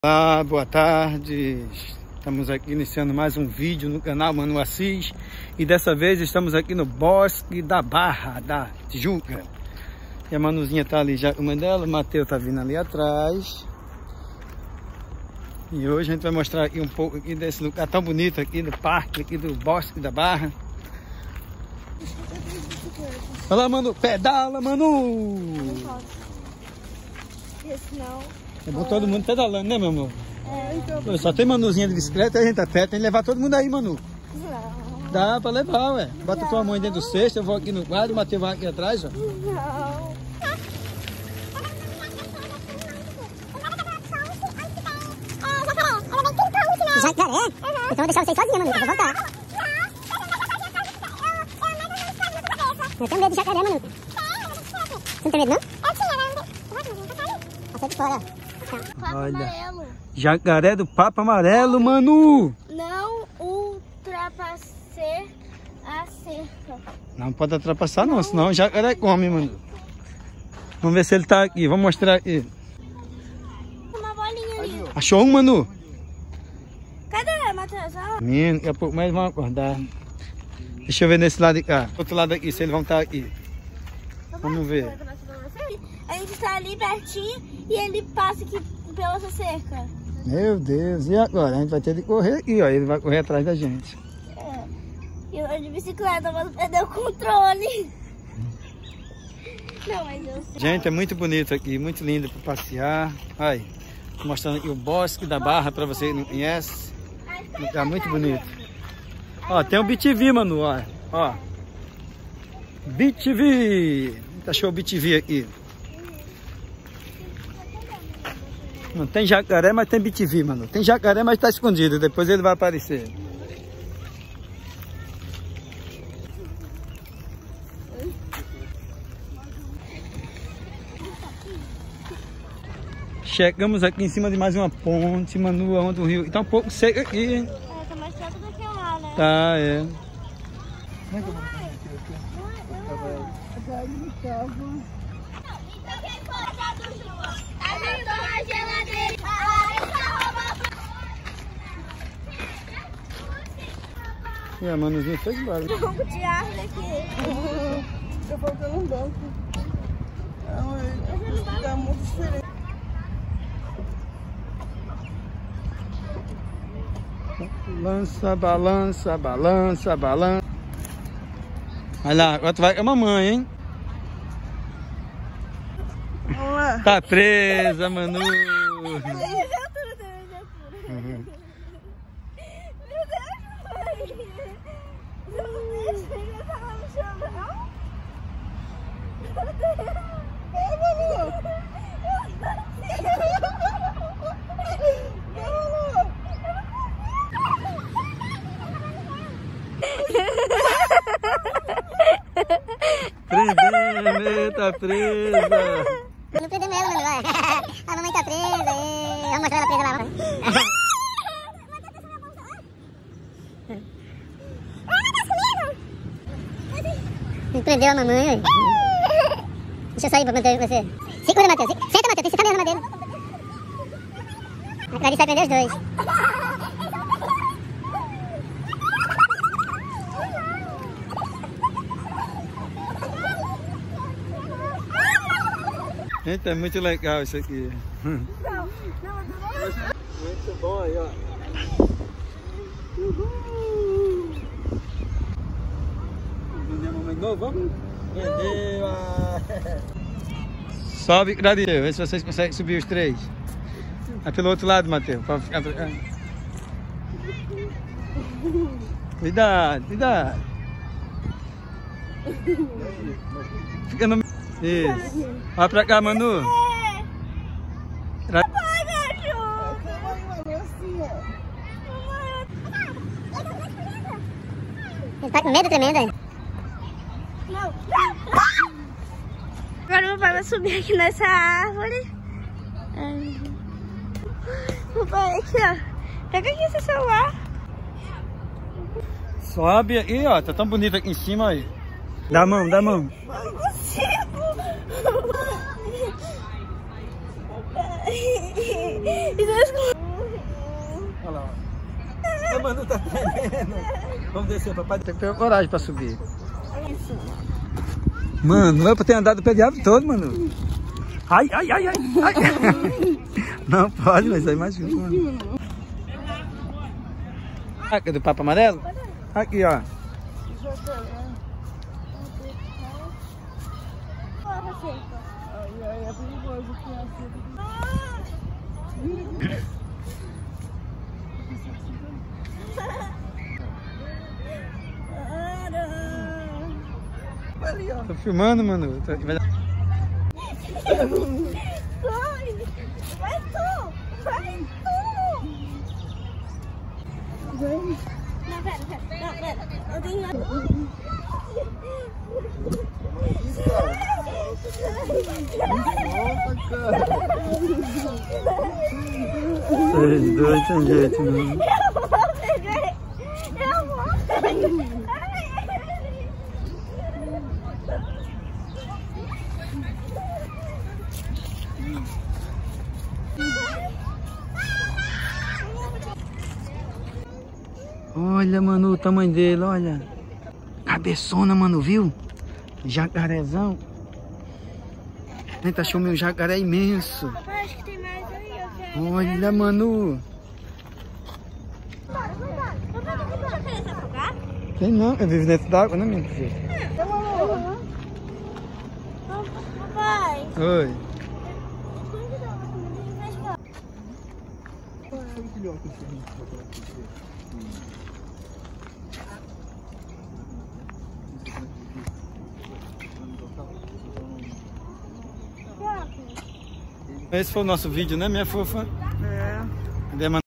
Olá, boa tarde. Estamos aqui iniciando mais um vídeo no canal Manu Assis. E dessa vez estamos aqui no Bosque da Barra da Tijuca. E a Manuzinha tá ali já com uma dela, o Matheus tá vindo ali atrás. E hoje a gente vai mostrar aqui um pouco aqui desse lugar tão bonito aqui do parque, aqui do Bosque da Barra. Olha lá, Manu, pedala, Manu! Não posso. Porque senão... É bom todo mundo pedalando, né, meu amor? É, então... Só tem Manuzinha de bicicleta e a gente tá perto, tem que levar todo mundo aí, Manu. Não. Dá pra levar, ué. Bota tua mãe dentro do cesto, eu vou aqui no quadro, o Matheus vai aqui atrás, ó. Não. Jacaré? Então vou deixar vocês sozinhos, Manu. Eu vou voltar. Eu tenho medo de jacaré, Manu. Você não tem medo, não? Sai de fora. Papo Olha. amarelo. Jacaré do Papo Amarelo, Manu. Não ultrapassei a cerca. Não pode ultrapassar não, senão o jacaré come, Manu. Vamos ver se ele tá aqui, vamos mostrar aqui. Uma bolinha ali. Achou um, Manu? Cadê, Matheus? Ah, Menino, daqui a pouco mais vão acordar. Deixa eu ver nesse lado de cá. Outro lado aqui, se eles vão estar aqui. Vamos ver. a gente tá ali pertinho e ele passa aqui pela essa cerca. Meu Deus, e agora? A gente vai ter de correr aqui, ó. Ele vai correr atrás da gente. É. E eu ando de bicicleta, mas perdeu o controle. Não, mas eu sei. Gente, é muito bonito aqui, muito lindo para passear. Aí, mostrando aqui o Bosque da Barra para você que não conhece. Lugar muito bonito. Ó, tem o BTV, Manu, ó. Ó. BTV. Achou o BTV aqui. Não tem jacaré, mas tem BTV, Manu. Tem jacaré, mas tá escondido. Depois ele vai aparecer. Chegamos aqui em cima de mais uma ponte, Manu, onde o rio tá um pouco seco aqui, hein? É, tá mais perto do que lá, né? Tá, é. E a Manuzinha foi embora. Banco de árvore aqui. Tá faltando um banco. Tá muito diferente. Balança, balança, balança, balança. Olha lá, agora tu vai com a mamãe, hein? Vamos lá. Tá presa, Manu. Meu Deus, não deixa ele falar no chão, não? Prendendo, tá presa. Não prendeu ela, Manu. A mamãe tá presa. Vamos mostrar ela presa lá. Não prendeu a mamãe, ué. Deixa eu sair pra manter você. Segura, Matheus. Senta, Matheus. Tem que ficar mesmo na dele. A Clarice vai prender os dois. Gente, é muito legal isso aqui. Muito bom aí, ó. Vender a mamãe de novo, vamos? Vendeu. Sobe, Clarice. Vê se vocês conseguem subir os três. Vai pelo outro lado, Matheus. Pra ficar... Cuidado, cuidado. Fica no... Isso. Olha pra cá, Manu. Vai, cachorro! Ele tá com medo tremendo, hein? Não. Agora meu pai vai subir aqui nessa árvore. Meu pai, aqui, ó. Pega aqui esse celular. Sobe aí, ó. Tá tão bonito aqui em cima aí. Dá a mão, dá a mão. Não consigo. Olha lá, ó. A Manu tá tremendo. Vamos descer, papai tem que ter coragem pra subir. Mano, não é pra ter andado o pé de árvore todo, mano. Ai, ai, ai, ai, ai. Não pode, mas aí machuca, mano. Cadê o papo amarelo? Aqui, ó. Ai, é perigoso aqui assim. Ali, ó. Tô filmando, mano. Vai tu! Vai tu! Não, pera. Eu tenho... Vocês dois tem jeito, mano. Eu vou. Olha, mano, o tamanho dele, olha. Cabeçona, mano, viu? Jacarezão. Eita, achou meu jacaré imenso. Papai, acho que tem mais aí. Eu quero. Olha, mano. Papai, você quer se afogar? Tem não, eu vivo dentro d'água, né, minha filha? Papai. Oi. Esse foi o nosso vídeo, né, minha fofa? É. Cadê a